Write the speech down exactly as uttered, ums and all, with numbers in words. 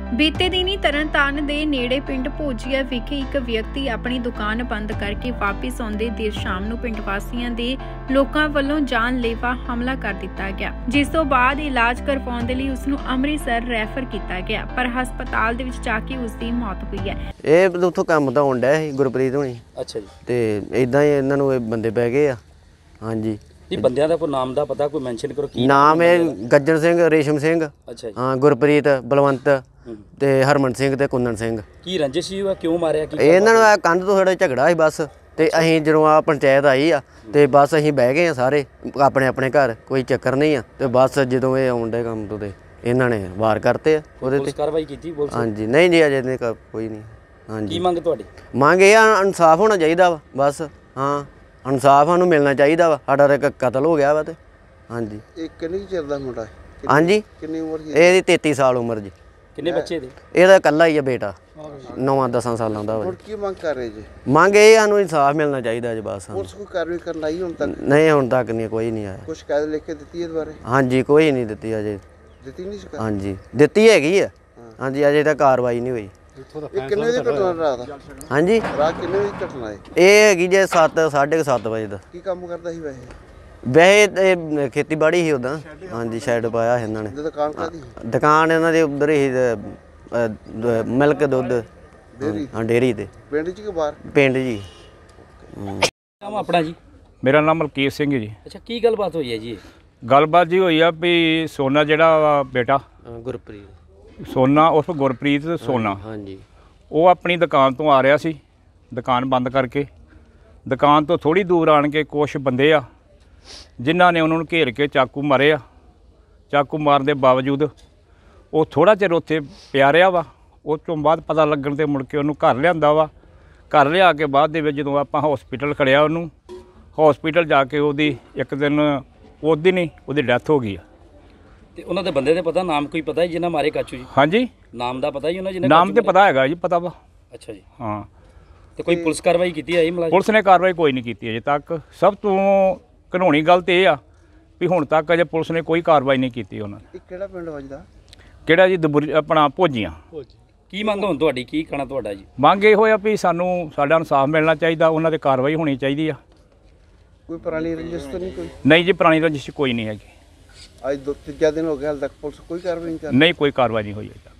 ਬੀਤੇ ਦਿਨੀ ਤਰਨਤਾਰਨ ਦੇ ਨੇੜੇ ਪਿੰਡ ਭੋਜੀਆ ਵਿਖੇ ਇੱਕ ਵਿਅਕਤੀ ਆਪਣੀ ਦੁਕਾਨ ਬੰਦ ਕਰਕੇ ਵਾਪਸ ਆਉਂਦੇ ਦੇਰ ਸ਼ਾਮ ਨੂੰ ਪਿੰਡ ਵਾਸੀਆਂ ਦੇ ਲੋਕਾਂ ਵੱਲੋਂ ਜਾਨਲੇਵਾ ਹਮਲਾ ਕਰ ਦਿੱਤਾ ਗਿਆ, ਜਿਸ ਤੋਂ ਬਾਅਦ ਇਲਾਜ ਕਰਵਾਉਣ ਦੇ ਲਈ ਉਸ ਨੂੰ ਅੰਮ੍ਰਿਤਸਰ ਰੈਫਰ ਕੀਤਾ ਗਿਆ, ਪਰ ਹਸਪਤਾਲ ਦੇ ਵਿੱਚ ਜਾ ਕੇ ਉਸ ਦੀ ਮੌਤ ਹੋਈ ਹੈ। ਇਹ ਉੱਥੋਂ ਕੰਮ ਤਾਂ ਹੁੰਦਾ ਸੀ ਗੁਰਪ੍ਰੀਤ ਹੋਣੀ। ਅੱਛਾ ਜੀ। ਤੇ ਇਦਾਂ ਹੀ ਇਹਨਾਂ ਨੂੰ ਇਹ ਬੰਦੇ ਪੈ ਗਏ ਆ। ਹਾਂਜੀ। ਇਹ ਬੰਦਿਆਂ ਦਾ ਕੋਈ ਨਾਮ ਦਾ ਪਤਾ, ਕੋਈ ਮੈਂਸ਼ਨ ਕਰੋ ਕੀ ਨਾਮ? ਇਹ ਗੱਜਣ ਸਿੰਘ, ਰੇਸ਼ਮ ਸਿੰਘ, ਅੱਛਾ ਜੀ, ਹਾਂ, ਗੁਰਪ੍ਰੀਤ, ਬਲਵੰਤ ਤੇ ਹਰਮਨ ਸਿੰਘ ਤੇ ਕੁੰਦਨ ਸਿੰਘ। ਕੀ ਰੰਜਿਸ਼ ਸੀ, ਕਿਉਂ ਮਾਰਿਆ? ਕੀ ਇਹਨਾਂ ਨੂੰ ਕੰਧ ਤੋਂ ਥੋੜਾ ਝਗੜਾ ਸੀ ਬਸ। ਤੇ ਅਸੀਂ ਜਦੋਂ ਆ ਪੰਚਾਇਤ ਆਈ ਆ ਤੇ ਬਸ ਅਸੀਂ ਬਹਿ ਗਏ ਆ ਸਾਰੇ ਆਪਣੇ ਆਪਣੇ ਘਰ, ਕੋਈ ਚੱਕਰ ਨਹੀਂ ਆ। ਤੇ ਬਸ ਜਦੋਂ ਇਹ ਆਉਂਦੇ ਕੰਮ ਤੋਂ ਤੇ ਇਹਨਾਂ ਨੇ ਵਾਰ ਕਰਤੇ ਆ ਉਹਦੇ ਤੇ। ਕਾਰਵਾਈ ਕੀਤੀ ਪੁਲਿਸ? ਹਾਂਜੀ, ਨਹੀਂ ਜੀ ਅਜੇ ਨਹੀਂ ਕੋਈ ਨਹੀਂ। ਹਾਂਜੀ। ਕੀ ਮੰਗ ਤੁਹਾਡੀ? ਮੰਗ ਇਹ ਆ, ਇਨਸਾਫ ਹੋਣਾ ਚਾਹੀਦਾ ਵਾ ਬਸ। ਹਾਂ, ਇਨਸਾਫ ਸਾਨੂੰ ਮਿਲਣਾ ਚਾਹੀਦਾ ਵਾ। ਸਾਡਾ ਇੱਕ ਕਤਲ ਹੋ ਗਿਆ ਵਾ ਤੇ। ਹਾਂਜੀ। ਇਹ ਕਿੰਨੇ ਚਿਰ ਦਾ ਮੁੰਡਾ ਹੈ? ਹਾਂਜੀ, ਕਿੰਨੀ ਉਮਰ ਜੀ ਇਹਦੀ ਤੇਤੀ ਸਾਲ ਉਮਰ ਜੀ। ਕਿੰਨੇ ਬੱਚੇ ਦੇ? ਇਹਦਾ ਇਕੱਲਾ ਹੀ ਆ ਬੇਟਾ, ਨੌਵਾਂ ਦਸਾਂ ਸਾਲਾਂ ਦਾ ਵਾ। ਹੁਣ ਕੀ ਮੰਗ ਕਰ ਰਹੇ ਜੀ? ਮੰਗ ਇਹ ਸਾਨੂੰ ਇਨਸਾਫ ਮਿਲਣਾ ਚਾਹੀਦਾ ਜੀ ਬਸ। ਪੁਲਿਸ ਕੋਈ ਕਾਰਵਾਈ ਕਰਨ ਆਈ ਹੁਣ ਤੱਕ? ਨਹੀਂ, ਹੁਣ ਤੱਕ ਨਹੀਂ, ਕੋਈ ਨਹੀਂ ਆਇਆ। ਕੁਛ ਸ਼ਿਕਾਇਤ ਲਿਖ ਕੇ ਦਿੱਤੀ ਹੈ ਦੁਬਾਰੇ? ਹਾਂਜੀ, ਕੋਈ ਨਹੀਂ ਦਿੱਤੀ ਅਜੇ। ਦਿੱਤੀ ਨਹੀਂ ਸ਼ਿਕਾਇਤ? ਹਾਂਜੀ, ਦਿੱਤੀ ਹੈਗੀ ਆ। ਹਾਂਜੀ, ਅਜੇ ਤੱਕ ਕਾਰਵਾਈ ਨਹੀਂ ਹੋਈ। ਇਹ ਕਿੰਨੇ ਦੀ ਘਟਨਾ ਰਾਤ? ਹਾਂਜੀ, ਰਾਤ ਕਿੰਨੇ ਵਜੇ ਘਟਨਾ ਹੈ ਇਹ ਹੈਗੀ ਜੇ ਸੱਤ ਸਾਢੇ ਸੱਤ ਵਜੇ ਦਾ। ਕੀ ਕੰਮ ਕਰਦਾ ਸੀ ਵੈਸੇ? ਵੈਸੇ ਇਹ ਖੇਤੀਬਾੜੀ ਸੀ ਉਦਾਂ। ਹਾਂਜੀ, ਸ਼ੈਡ ਪਾਇਆ ਇਹਨਾਂ ਨੇ। ਦੁਕਾਨ ਕਾਹਦੀ? ਦੁਕਾਨ ਇਹਨਾਂ ਦੇ ਉਧਰ ਹੀ ਮਿਲਕ ਦੁੱਧ ਡੇਅਰੀ? ਹਾਂ, ਡੇਅਰੀ ਤੇ। ਪਿੰਡ 'ਚ ਕਿ ਬਾਹਰ? ਪਿੰਡ ਜੀ। ਨਾਮ ਆਪਣਾ ਜੀ? ਮੇਰਾ ਨਾਮ ਮਲਕੀਤ ਸਿੰਘ ਜੀ। ਅੱਛਾ, ਕੀ ਗੱਲਬਾਤ ਹੋਈ ਹੈ ਜੀ? ਗੱਲਬਾਤ ਜੀ ਹੋਈ ਆ ਵੀ ਸੋਨਾ ਜਿਹੜਾ ਵਾ ਬੇਟਾ ਗੁਰਪ੍ਰੀਤ, ਸੋਨਾ ਉਰਫ ਗੁਰਪ੍ਰੀਤ ਸੋਨਾ, ਹਾਂਜੀ, ਉਹ ਆਪਣੀ ਦੁਕਾਨ ਤੋਂ ਆ ਰਿਹਾ ਸੀ, ਦੁਕਾਨ ਬੰਦ ਕਰਕੇ। ਦੁਕਾਨ ਤੋਂ ਥੋੜੀ ਦੂਰ ਆਣ ਕੇ ਕੁਛ ਬੰਦੇ ਆ ਜਿਨ੍ਹਾਂ ਨੇ ਉਹਨਾਂ ਨੂੰ ਘੇਰ ਕੇ ਚਾਕੂ ਮਾਰੇ ਆ। ਚਾਕੂ ਮਾਰਨ ਦੇ ਬਾਵਜੂਦ ਉਹ ਥੋੜਾ ਚਿਰ ਉੱਥੇ ਪਿਆ ਰਿਹਾ ਵਾ। ਉਸ ਤੋਂ ਬਾਅਦ ਪਤਾ ਲੱਗਣ ਤੇ ਮੁੜ ਕੇ ਉਹਨੂੰ ਘਰ ਲਿਆਂਦਾ ਵਾ। ਘਰ ਲਿਆ ਕੇ ਬਾਅਦ ਦੇ ਵਿੱਚ ਜਦੋਂ ਆਪਾਂ ਹਸਪੀਟਲ ਖੜਿਆ, ਉਹਨੂੰ ਹਸਪੀਟਲ ਜਾ ਕੇ ਉਹਦੀ ਇੱਕ ਦਿਨ ਉਸ ਦਿਨ ਹੀ ਉਹਦੀ ਡੈਥ ਹੋ ਗਈ ਆ। ਤੇ ਉਹਨਾਂ ਦੇ ਬੰਦੇ ਦੇ ਪਤਾ, ਨਾਮ ਕੋਈ ਪਤਾ ਜੀ ਜਿਹਨਾਂ ਮਾਰੇ ਕਾਚੂ ਜੀ? ਹਾਂਜੀ, ਨਾਮ ਦਾ ਪਤਾ ਜੀ ਉਹਨਾਂ ਜਿਹਨੇ? ਨਾਮ ਤੇ ਪਤਾ ਹੈਗਾ ਜੀ, ਪਤਾ ਵਾ। ਅੱਛਾ ਜੀ। ਹਾਂ। ਤੇ ਕੋਈ ਪੁਲਿਸ ਕਾਰਵਾਈ ਕੀਤੀ ਹੈ ਜੀ? ਮੁਲਾਜ਼ਮ ਪੁਲਿਸ ਨੇ ਕਾਰਵਾਈ ਕੋਈ ਨਹੀਂ ਕੀਤੀ ਅਜੇ ਤੱਕ। ਸਭ ਤੋਂ ਘਿਨਾਉਣੀ ਗੱਲ ਤੇ ਇਹ ਆ ਵੀ ਹੁਣ ਤੱਕ ਅਜੇ ਪੁਲਿਸ ਨੇ ਕੋਈ ਕਾਰਵਾਈ ਨਹੀਂ ਕੀਤੀ ਉਹਨਾਂ ਨੇ। ਇਹ ਕਿਹੜਾ ਪਿੰਡ ਵੱਜਦਾ? ਕਿਹੜਾ ਜੀ? ਦਬੁਰ ਆਪਣਾ ਭੋਜੀਆਂ। ਕੀ ਮੰਗ ਹੁਣ ਤੁਹਾਡੀ? ਕੀ ਕਹਿਣਾ ਤੁਹਾਡਾ ਜੀ? ਮੰਗ ਇਹ ਹੋਇਆ ਵੀ ਸਾਨੂੰ ਸਾਡਾ ਇਨਸਾਫ ਮਿਲਣਾ ਚਾਹੀਦਾ, ਉਹਨਾਂ ਤੇ ਕਾਰਵਾਈ ਹੋਣੀ ਚਾਹੀਦੀ ਆ। ਕੋਈ ਪੁਰਾਣੀ ਰੰਜਿਸ਼ ਤਾਂ ਨਹੀਂ ਕੋਈ? ਨਹੀਂ ਜੀ, ਪੁਰਾਣੀ ਰੰਜਿਸ਼ ਕੋਈ ਨਹੀਂ ਹੈਗੀ। ਅੱਜ ਦੋ ਤੀਜਾ ਦਿਨ ਹੋ ਗਿਆ, ਹਾਲੇ ਤੱਕ ਪੁਲਿਸ ਕੋਈ ਕਾਰਵਾਈ ਨਹੀਂ ਕਰ ਰਹੀ? ਨਹੀਂ, ਕੋਈ ਕਾਰਵਾਈ ਨਹੀਂ ਹੋਈ ਅਜੇ ਤੱਕ।